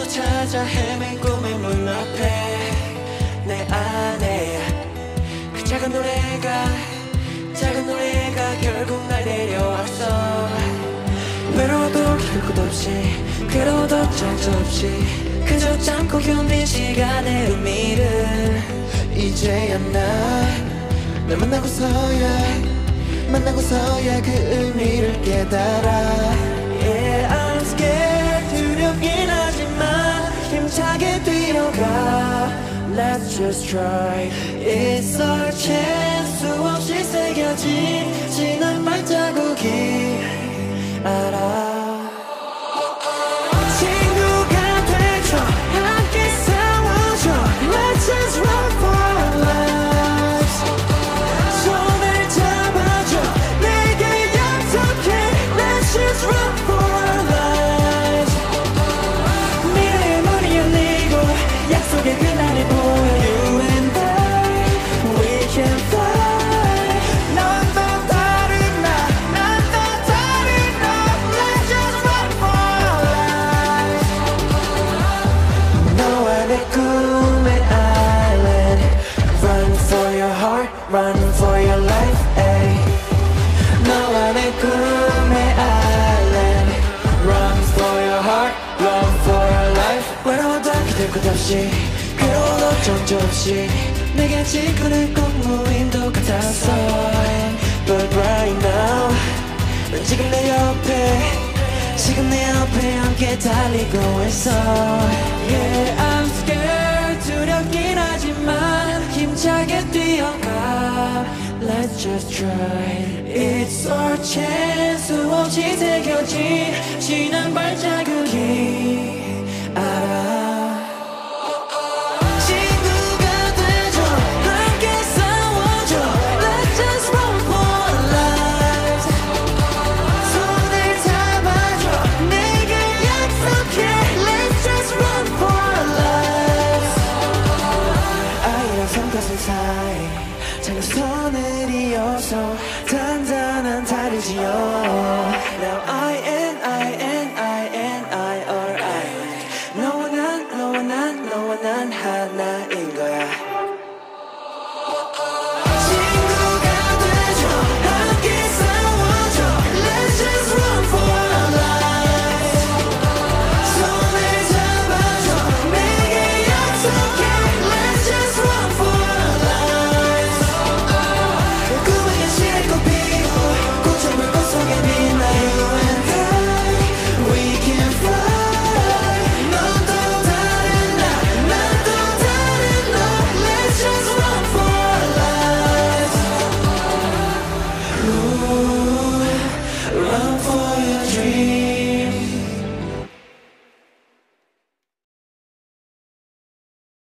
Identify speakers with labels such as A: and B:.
A: 찾아 헤맨 꿈의 문 앞에 내 안에 그 작은 노래가 결국 날 데려왔어. 외로워도 기댈 곳 없이 괴로워도 정처 없이 그저 참고 견딘 시간의 의미를 이제야 날 만나고서야 그 의미를 깨달아. Yeah, I'm scared. 두렵긴 하지만 힘차게 뛰어가. Let's just try. It's our chance. 수없이 새겨진 지난 발자국이 알아. 친구가 돼줘. 함께 싸워줘. Let's just run for our lives. 손을 잡아줘. 내게 약속해. Let's just run for our lives. 미래의 문이 열리고 약속의 그날이 보여. You and I, we can fly. 넌 더 다른 나, 난 더 다른 너. Let's just run for our lives. 너와 내 꿈의 island. Run for your heart, run for your life. Ay. 너와 내 꿈의 island. Run for your heart, run for your life. 외로워도 기댈 곳 없이 괴로워도 정처 없이 내게 지구는 꼭 무인도 같았어. But right now 넌 지금 내 옆에 함께 달리고 있어. Yeah, I'm scared. 두렵긴 하지만 힘차게 뛰어가. Let's just try. It's our chance. 수없이 새겨진 지난 발자국이 알아. 친구가 돼줘. 함께 싸워줘. Let's just run for our lives. 손을 잡아줘. 내게 약속해. Let's just run for our lives. 아이랑 손가슴 사이 작은 선을 이어서 단단한 다리를 지어. Now I are island. 너와 난 하나인 거야. 친구가 돼줘. 함께 싸워줘. Let's just run for our lives. 손을 잡아줘. 내게 약속해. Let's just run for our lives. 꿈의 현실에 꼽히고 꽃을 물꽃 속에 빛나. You and I, we can fly. 넌 또 다른 나, 난 또 다른 너. Let's just run for our lives.